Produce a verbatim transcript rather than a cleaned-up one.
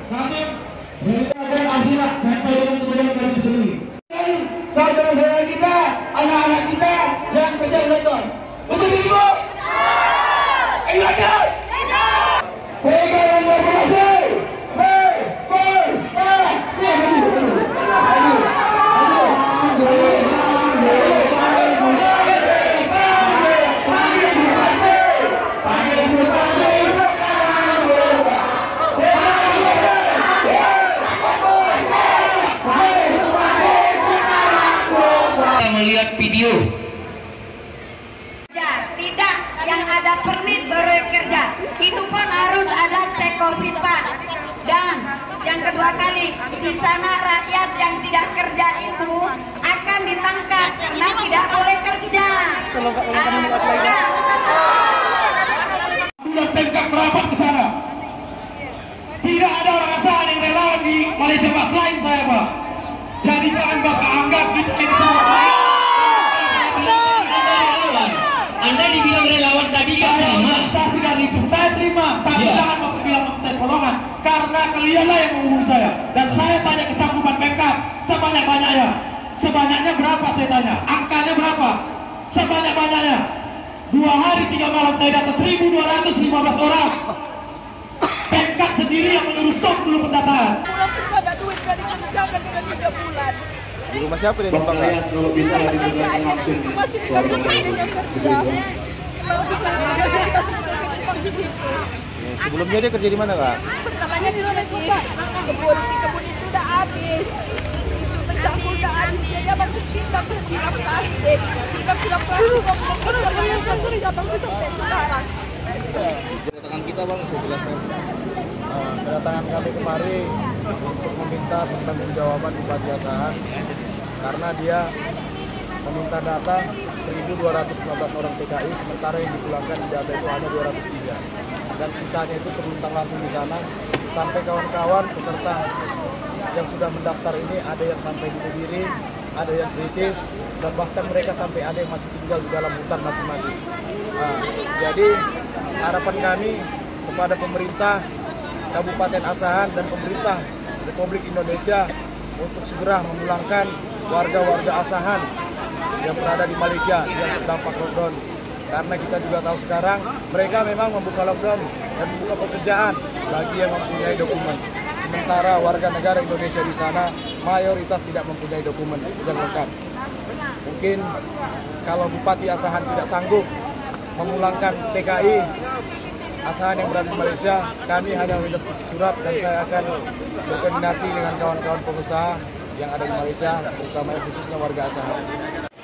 saudara-saudara kita, anak-anak kita yang kerja betul. Betul ibu? Ingatkan. Tiga yang berfungsi. Melihat video tidak yang ada permit bekerja, itu pun harus ada cek covid Pak. Dan yang kedua kali, di sana rakyat yang tidak kerja itu akan ditangkap karena tidak boleh kerja. Sudah pengkap merapat ke sana. Tidak ada orang asahan yang relawan di Malaysia Pak selain saya Pak. Jadi jangan Bapak anggap kita ini semua. Anda dibilang relawan tadi ya terima. Saya sudah dihitung, saya terima. Tapi ya. Jangan Bapak bilang meminta tolongan, karena kalianlah yang menghubungi saya. Dan saya tanya kesanggupan Pemkab sebanyak-banyaknya. Sebanyaknya berapa saya tanya? Angkanya berapa? Sebanyak-banyaknya. Dua hari tiga malam saya data seribu dua ratus lima belas orang. Pemkab sendiri yang menyuruh stop dulu pendataan. Di rumah siapa dia numpang? Kalau bisa diberikan langsung. Masih dikasih kerja kerja. Sebelumnya dia kerja di mana Kak? Pertamanya di kebun, di kebun itu udah habis. Pencampur udah habis. Dia bantu kita berkira plastik. Kita tidak plastik. Kita tidak bantu sampai sekarang. Kedatangan kita Bang, saya jelaskan. Nah, kedatangan kami kemari untuk meminta pertanggungjawaban Bupati Asahan karena dia meminta data seribu dua ratus lima belas orang T K I, sementara yang dipulangkan di data itu hanya dua ratus tiga, dan sisanya itu terluntang-lantung di sana. Sampai kawan-kawan peserta yang sudah mendaftar ini ada yang sampai bunuh diri, ada yang kritis, dan bahkan mereka sampai ada yang masih tinggal di dalam hutan masing-masing. Nah, jadi harapan kami kepada pemerintah Kabupaten Asahan dan pemerintah Republik Indonesia untuk segera memulangkan warga-warga Asahan yang berada di Malaysia yang terdampak lockdown. Karena kita juga tahu sekarang mereka memang membuka lockdown dan membuka pekerjaan bagi yang mempunyai dokumen. Sementara warga negara Indonesia di sana mayoritas tidak mempunyai dokumen yang lengkap. Mungkin kalau Bupati Asahan tidak sanggup memulangkan T K I Asahan yang berada di Malaysia, kami hanya meminta surat dan saya akan berkoordinasi dengan kawan-kawan pengusaha yang ada di Malaysia, terutama khususnya warga Asahan.